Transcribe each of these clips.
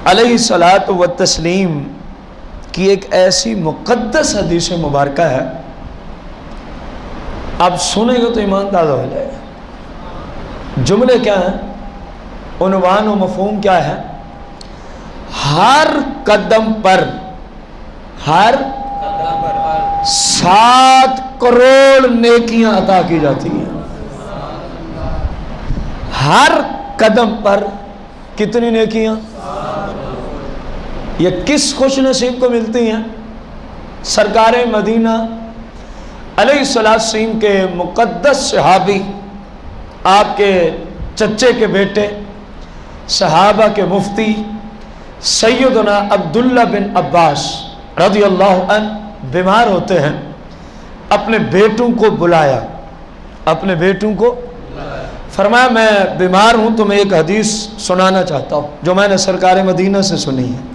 علیہ الصلاۃ والتسلیم کی ایک ایسی مقدس حدیث مبارکہ ہے، آپ سنیں گے تو ایمان تازہ ہو جائے گا۔ جملے کیا ہیں، عنوان و مفہوم کیا ہے؟ ہر قدم پر 7 کروڑ نیکیاں عطا کی جاتی ہیں۔ ہر قدم پر کتنی نیکیاں؟ یہ کس خوش نصیب کو ملتی ہیں؟ سرکار مدینہ علیہ السلام کے مقدس صحابی، آپ کے چچے کے بیٹے، صحابہ کے مفتی سیدنا عبداللہ بن عباس رضی اللہ عنہ بیمار ہوتے ہیں۔ اپنے بیٹوں کو بلایا، اپنے بیٹوں کو فرمایا میں بیمار ہوں، تو میں ایک حدیث سنانا چاہتا ہوں جو میں نے سرکار مدینہ سے سنی ہے۔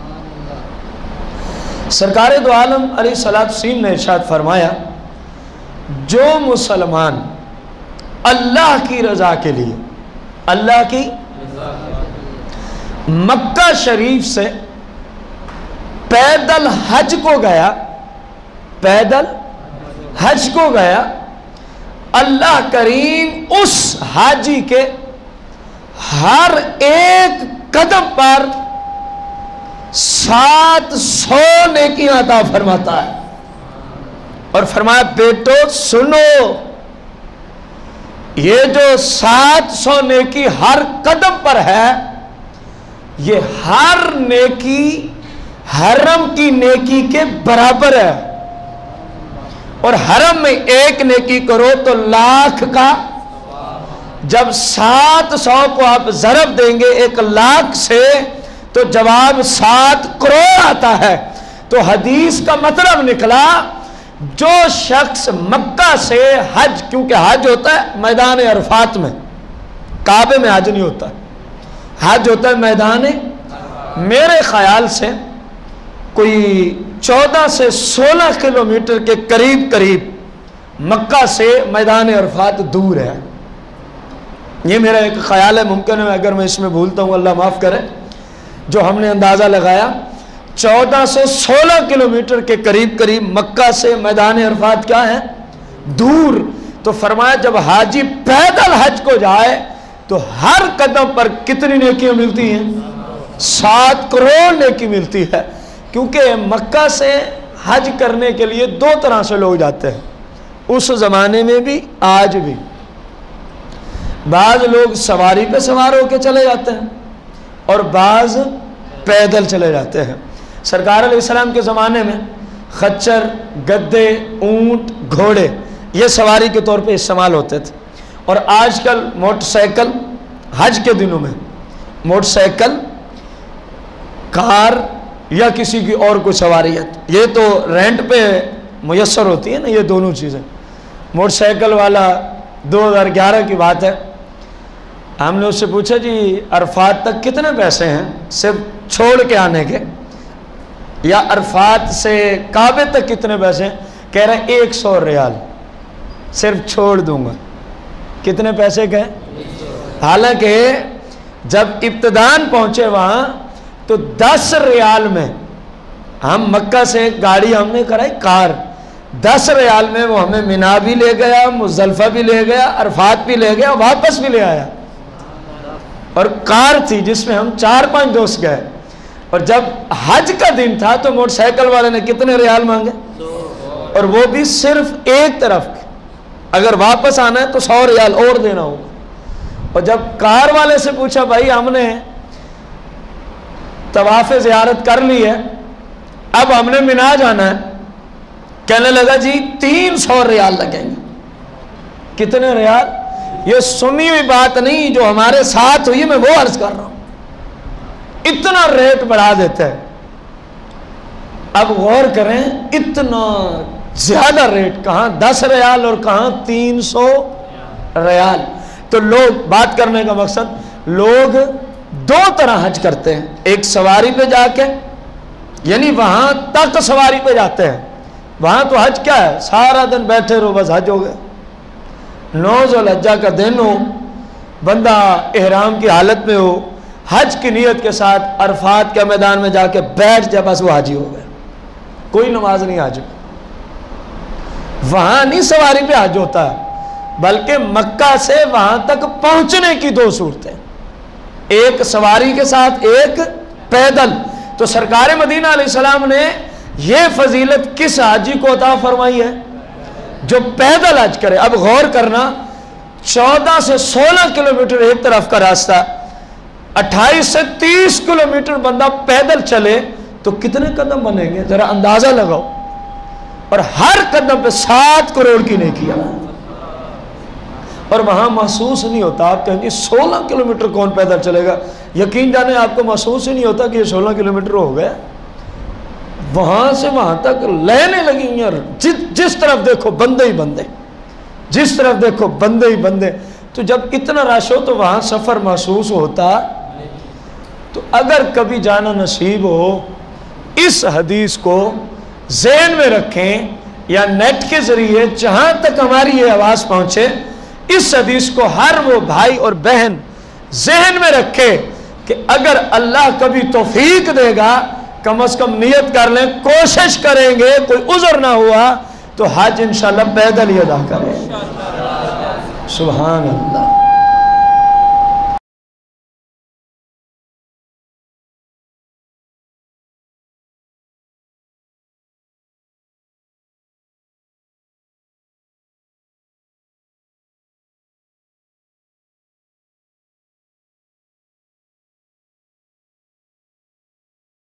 سرکار دو عالم علیہ السلام نے ارشاد فرمایا، جو مسلمان اللہ کی رضا کے لیے، اللہ کی مکہ شریف سے پیدل حج کو گیا، پیدل حج کو گیا، اللہ کریم اس حاجی کے ہر ایک قدم پر 700 نیکیاں عطا فرماتا ہے۔ اور فرمایا بیٹو سنو، یہ جو 700 نیکی ہر قدم پر ہے، یہ ہر نیکی حرم کی نیکی کے برابر ہے، اور حرم میں ایک نیکی کرو تو 1,00,000 کا، جب 700 کو آپ ضرب دیں گے 1,00,000 سے تو جواب 7 کروڑ آتا ہے۔ تو حدیث کا مطلب نکلا، جو شخص مکہ سے حج، کیونکہ حج ہوتا ہے میدان عرفات میں، کعبے میں حج نہیں ہوتا، حج ہوتا ہے میدان، میرے خیال سے کوئی 14 سے 16 کلومیٹر کے قریب مکہ سے میدان عرفات دور ہے۔ یہ میرا ایک خیال ہے، ممکن ہے اگر میں اس میں بھولتا ہوں اللہ معاف کرے، جو ہم نے اندازہ لگایا 14 سے 16 کلومیٹر کے قریب مکہ سے میدان عرفات کیا ہے؟ دور۔ تو فرمایا جب حاجی پیدل حج کو جائے تو ہر قدم پر کتنی نیکیاں ملتی ہیں؟ 7 کروڑ نیکی ملتی ہے۔ کیونکہ مکہ سے حج کرنے کے لیے 2 طرح سے لوگ جاتے ہیں، اس زمانے میں بھی آج بھی۔ بعض لوگ سواری پہ سوار ہو کے چلے جاتے ہیں اور بعض پیدل چلے جاتے ہیں۔ سرکار علیہ السلام کے زمانے میں خچر، گدے، اونٹ، گھوڑے یہ سواری کے طور پہ استعمال ہوتے تھے، اور آج کل موٹر سائیکل، حج کے دنوں میں موٹر سائیکل، کار یا کسی کی اور کوئی سواری ہے، یہ تو رینٹ پہ میسر ہوتی ہے نا، یہ دونوں چیزیں۔ موٹر سائیکل والا 2011 کی بات ہے، ہم نے اس سے پوچھا جی عرفات تک کتنے پیسے ہیں صرف چھوڑ کے آنے کے، یا عرفات سے کعبے تک کتنے پیسے ہیں؟ کہہ رہے ہیں 100 ریال صرف چھوڑ دوں گا۔ کتنے پیسے کہیں؟ حالانکہ جب ابتدان پہنچے وہاں تو 10 ریال میں، ہم مکہ سے گاڑی ہم نے کرائی کار، 10 ریال میں وہ ہمیں مینا بھی لے گیا، مزدلفہ بھی لے گیا، عرفات بھی لے گیا، واپس بھی لے آیا۔ اور کار تھی جس میں ہم 4-5 دوست گئے، اور جب حج کا دن تھا تو موٹر سائیکل والے نے کتنے ریال مانگے؟ اور وہ بھی صرف ایک طرف، اگر واپس آنا ہے تو 100 ریال اور دینا ہوگا۔ اور جب کار والے سے پوچھا بھائی ہم نے طواف زیارت کر لی ہے، اب ہم نے مینا جانا ہے، کہنے لگا جی 300 ریال لگیں گے۔ کتنے ریال؟ یہ سنی ہوئی بات نہیں، جو ہمارے ساتھ ہوئی میں وہ عرض کر رہا ہوں، اتنا ریٹ بڑھا دیتا ہے۔ اب غور کریں، اتنا زیادہ ریٹ، کہاں 10 ریال اور کہاں 300 ریال۔ تو لوگ، بات کرنے کا مقصد، لوگ 2 طرح حج کرتے ہیں، ایک سواری پہ جا کے، یعنی وہاں تک سواری پہ جاتے ہیں، وہاں تو حج کیا ہے، سارا دن بیٹھے رہو بس حج ہو گئے۔ 9 ذوالحجہ کا دن ہو، بندہ احرام کی حالت میں ہو، حج کی نیت کے ساتھ عرفات کے میدان میں جا کے بیٹھ جائے، بس وہ حاجی ہو گئے، کوئی نماز نہیں حج میں۔ وہاں نہیں سواری پہ حج ہوتا ہے، بلکہ مکہ سے وہاں تک پہنچنے کی دو صورتیں، ایک سواری کے ساتھ، ایک پیدل۔ تو سرکار مدینہ علیہ السلام نے یہ فضیلت کس حاجی کو عطا فرمائی ہے؟ جو پیدل حج کرے۔ اب غور کرنا، 14 سے 16 کلومیٹر ایک طرف کا راستہ، 28 سے 30 کلومیٹر بندہ پیدل چلے تو کتنے قدم بنیں گے؟ ذرا اندازہ لگاؤ۔ اور ہر قدم پہ 7 کروڑ کی نیکی ہے، اور وہاں محسوس نہیں ہوتا۔ آپ کہیں گے 16 کلومیٹر کون پیدل چلے گا؟ یقین جانے آپ کو محسوس ہی نہیں ہوتا کہ یہ 16 کلومیٹر ہو گیا۔ وہاں سے وہاں تک لینے لگی ہیں، اور جس طرف دیکھو بندے ہی بندے، جس طرف دیکھو بندے ہی بندے۔ تو جب اتنا رش ہو تو وہاں سفر محسوس ہوتا۔ تو اگر کبھی جانا نصیب ہو، اس حدیث کو ذہن میں رکھیں، یا نیٹ کے ذریعے جہاں تک ہماری یہ آواز پہنچے، اس حدیث کو ہر وہ بھائی اور بہن ذہن میں رکھے کہ اگر اللہ کبھی توفیق دے گا، کم از کم نیت کر لیں، کوشش کریں گے، کوئی عذر نہ ہوا تو حج انشاءاللہ پیدل ہی ادا کریں۔ سبحان اللہ۔